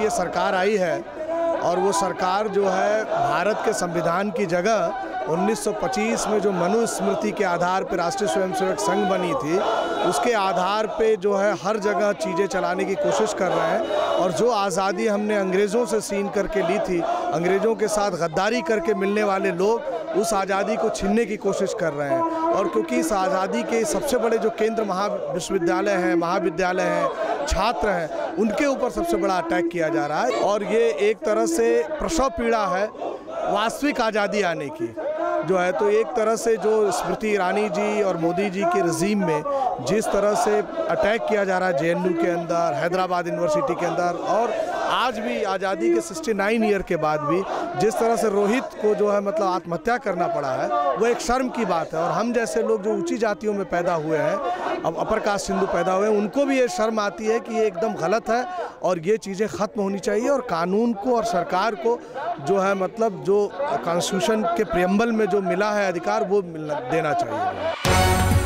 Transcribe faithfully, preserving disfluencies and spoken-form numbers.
ये सरकार आई है और वो सरकार जो है भारत के संविधान की जगह उन्नीस सौ पच्चीस में जो मनुस्मृति के आधार पर राष्ट्रीय स्वयंसेवक संघ बनी थी, उसके आधार पे जो है हर जगह चीज़ें चलाने की कोशिश कर रहे हैं। और जो आज़ादी हमने अंग्रेज़ों से छीन करके ली थी, अंग्रेज़ों के साथ गद्दारी करके मिलने वाले लोग उस आज़ादी को छीनने की कोशिश कर रहे हैं। और क्योंकि इस आज़ादी के सबसे बड़े जो केंद्र महा विश्वविद्यालय हैं, महाविद्यालय हैं, छात्र हैं, उनके ऊपर सबसे बड़ा अटैक किया जा रहा है। और ये एक तरह से प्रसव पीड़ा है वास्तविक आज़ादी आने की जो है। तो एक तरह से जो स्मृति ईरानी जी और मोदी जी के रजीम में जिस तरह से अटैक किया जा रहा है जे एन यू के अंदर, हैदराबाद यूनिवर्सिटी के अंदर, और आज भी आज़ादी के उनहत्तर ईयर के बाद भी जिस तरह से रोहित को जो है मतलब आत्महत्या करना पड़ा है, वो एक शर्म की बात है। और हम जैसे लोग जो ऊंची जातियों में पैदा हुए हैं, अब अपर कास्ट हिंदू पैदा हुए हैं, उनको भी ये शर्म आती है कि ये एकदम गलत है और ये चीज़ें ख़त्म होनी चाहिए। और कानून को और सरकार को जो है मतलब जो कॉन्स्टिट्यूशन के प्रियम्बल में जो मिला है अधिकार, वो मिलना देना चाहिए।